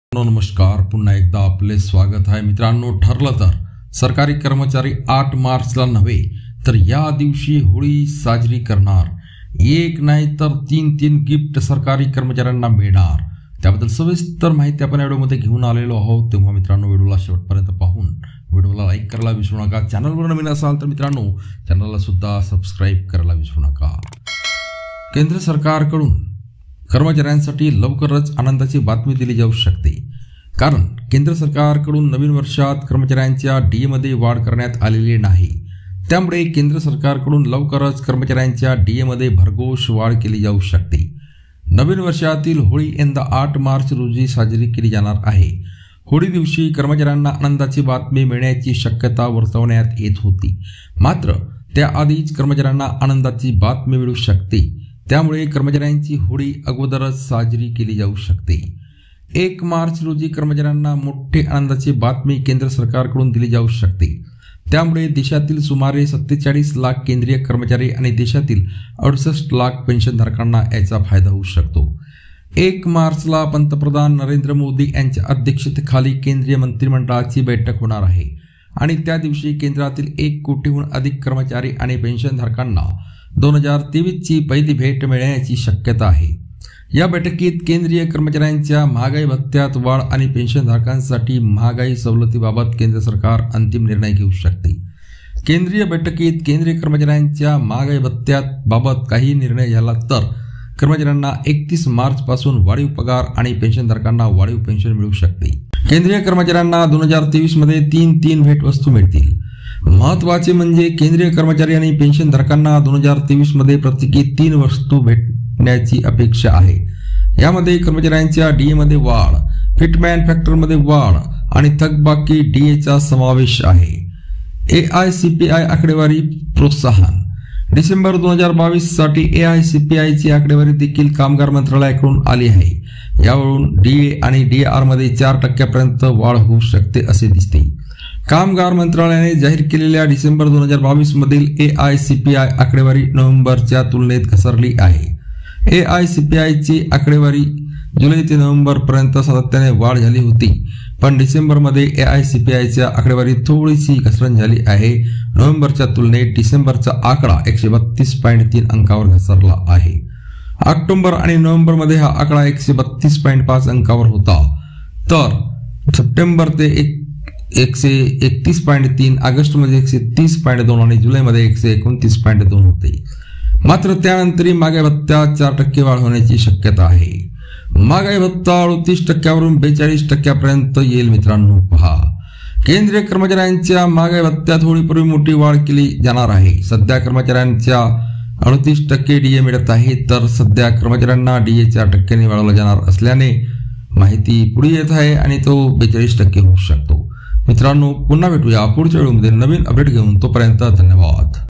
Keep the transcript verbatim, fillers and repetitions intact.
नमस्कार, पुन्हा एकदा आपले स्वागत आहे मित्रांनो. ठरलं तर सरकारी कर्मचारी आठ मार्चला नव्हे तर या दिवशी होळी साजरी करणार. एक नाही तर तीन तीन गिफ्ट सरकारी कर्मचाऱ्यांना मिळणार. त्याबद्दल सविस्तर माहिती आपण या व्हिडिओमध्ये घेऊन आलेलो आहोत. तेव्हा मित्रांनो व्हिडिओला शेवटपर्यंत पाहून व्हिडिओला लाईक करायला विसरू नका. चॅनलवर नवीन असाल तर मित्रांनो चॅनलला सुद्धा सबस्क्राईब करायला विसरू नका. केंद्र सरकारकडून कर्मचाऱ्यांसाठी लवकरच आनंदाची बातमी दिली जाऊ शकते, कारण केंद्र सरकारकडून नवीन वर्षात कर्मचाऱ्यांच्या डी मध्ये वाढ करण्यात आलेली नाही. त्यामुळे केंद्र सरकारकडून लवकरच कर्मचाऱ्यांच्या डी मध्ये भरघोस वाढ केली जाऊ शकते. नवीन वर्षातील होळी यंदा आठ मार्च रोजी साजरी केली जाणार आहे. होळी दिवशी कर्मचाऱ्यांना आनंदाची बातमी मिळण्याची शक्यता वर्तवण्यात येत होती, मात्र त्याआधीच कर्मचाऱ्यांना आनंदाची बातमी मिळू शकते. त्यामुळे कर्मचाऱ्यांची होळी अगोदरच साजरी केली जाऊ शकते. एक मार्च रोजी कर्मचाऱ्यांना मोठी आनंदाची बातमी केंद्र सरकारकडून दिली जाऊ शकते. त्यामुळे देशातील सुमारे सत्तेचाळीस लाख केंद्रीय कर्मचारी आणि देशातील अडुसष्ट लाख पेन्शनधारकांना याचा फायदा होऊ शकतो. एक मार्चला पंतप्रधान नरेंद्र मोदी यांच्या अध्यक्षतेखाली केंद्रीय मंत्रिमंडळाची बैठक होणार आहे आणि त्या दिवशी केंद्रातील एक कोटीहून अधिक कर्मचारी आणि पेन्शनधारकांना दोन हजार तेवीस ची पहिली भेट मिळण्याची शक्यता आहे. या बैठकीत केंद्रीय कर्मचाऱ्यांच्या महागाई भत्त्यात वाढ आणि पेन्शनधारकांसाठी महागाई सवलतीबाबत केंद्र सरकार अंतिम निर्णय घेऊ शकते. केंद्रीय बैठकीत केंद्रीय कर्मचाऱ्यांच्या महागाई भत्त्यात बाबत काही निर्णय झाला तर कर्मचाऱ्यांना एकतीस मार्च पासून वाढीव पगार आणि पेन्शनधारकांना वाढीव पेन्शन मिळू शकते. केंद्रीय कर्मचाऱ्यांना दोन हजार तेवीस मध्ये तीन तीन भेटवस्तू मिळतील. महत्वाचे म्हणजे केंद्रीय कर्मचारी आणि पेन्शनधारकांना दोन हजार तेवीस मध्ये प्रत्येकी तीन वस्तू भेटण्याची अपेक्षा आहे. यामध्ये कर्मचाऱ्यांच्या डीए मध्ये वाढ, फिटमॅन फॅक्टरमध्ये वाढ आणि थकबाकी डीएचा समावेश आहे. A I C P I आकडेवारी प्रोत्साहन. डिसेंबर दोन हजार बावीस साठी A I C P I ची आकडेवारी देखील कामगार मंत्रालयाकडून आली आहे. यावरून डीए आणि डीआर मध्ये चार टक्क्यापर्यंत वाढ होऊ शकते असे दिसते. कामगार मंत्रालयाने जाहीर केलेल्या डिसेंबर दोन हजार बावीस मधील A I C P I आकडेवारी नोव्हेंबरच्या तुलनेत घसरली आहे. A I C P I ची आकडेवारी जुलै ते नोव्हेंबर पर्यंत सातत्याने वाढ झाली होती, पण डिसेंबरमध्ये ए आय सी पी आयच्या आकडेवारी थोडीशी घसरण झाली आहे. नोव्हेंबरच्या तुलनेत डिसेंबरचा आकडा एकशे बत्तीस पॉईंट तीन अंकावर घसरला आहे. ऑक्टोबर आणि नोव्हेंबर मध्ये हा आकडा एकशे बत्तीस पॉईंट पाच अंकावर होता, तर सप्टेंबर ते एक एकशे एकतीस पॉईंट तीन, ऑगस्ट मध्ये एकशे तीस पॉईंट दोन आणि जुलैमध्ये एकशे एकोणतीस पॉईंट दोन होते. मात्र त्यानंतर महागाई भत्त्यात चार टक्के वाढ होण्याची शक्यता आहे. महागाई भत्ता अडतीस टक्क्यावरून बेचाळीस टक्क्यापर्यंत येईल. मित्रांनो पहा, केंद्रीय कर्मचाऱ्यांच्या महागाई भत्त्यात होळीपूर्वी मोठी वाढ केली जाणार आहे. सध्या कर्मचाऱ्यांच्या अडतीस टक्के डीए मिळत आहे, तर सध्या कर्मचाऱ्यांना डीए चार टक्क्यांनी वाढवला जाणार असल्याने माहिती पुढे येत आहे आणि तो बेचाळीस टक्के होऊ शकतो. मित्रांनो पुन्हा भेटूया पुढच्या व्हिडिओमध्ये नवीन अपडेट घेऊन. तोपर्यंत धन्यवाद.